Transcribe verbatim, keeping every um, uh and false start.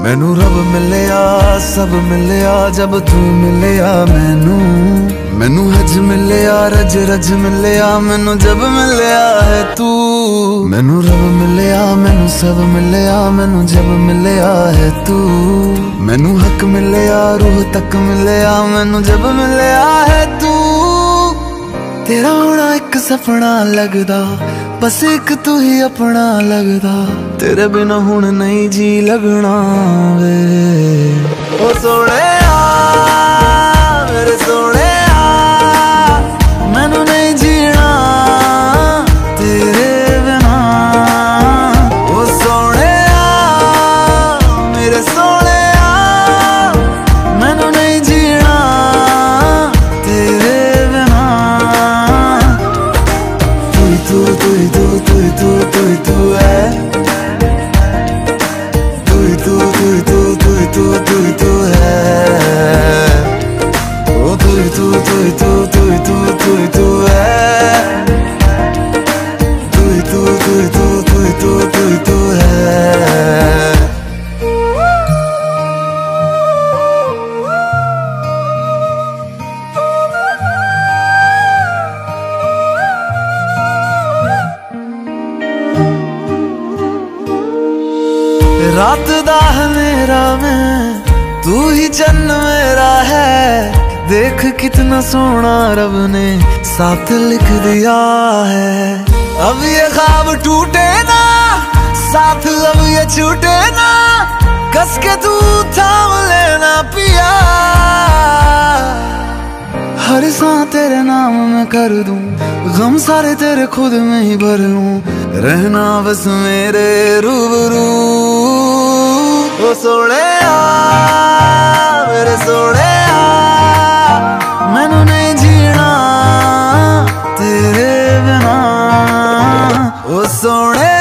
मैनू रब मिलिया सब मिलिया जब तू मिलिया मैनू। मैनू हज मिलिया रज रज मिलिया मैनू जब मिलिया है तू। मैनू रब मिलिया मैनू सब मिलिया मैनू जब मिलिया है तू। मैनू हक मिलिया रूह तक मिलिया मैनू जब मिलिया है तू। तेरा होना एक सपना लगदा बस एक तू ही अपना लगदा। तेरे बिना हुण नहीं जी लगना वे ओ सोहणिया मेरे सोहणिया। मैनू नहीं जीना तेरे बिना ओ सोहणिया मेरे सोहणिया। मैनू नहीं जीना तेरे बिना। तू ही तू तू ही तू तू ही तू तू ही तू है। तू ही तू तू ही तू तू ही तू तू ही तू है। ओ तू ही तू तू ही तू तू ही तू तू ही तू है। तू ही तू तू ही तू तू ही तू तू ही तू है। रात दा मेरा मैं तू ही चन्न मेरा है। देख कितना सोना रब ने साथ लिख दिया है। अब ये ख्वाब टूटे ना साथ अब ये छूटे ना। कस के तू थाम लेना पिया। हर सांस तेरे नाम में कर दूं गम सारे तेरे खुद में ही भर लूं। रहना बस मेरे रूबरू ओ सोहणिया मेरे सोहणिया। मैनू नहीं जीना तेरे बिना ओ सोहणिया।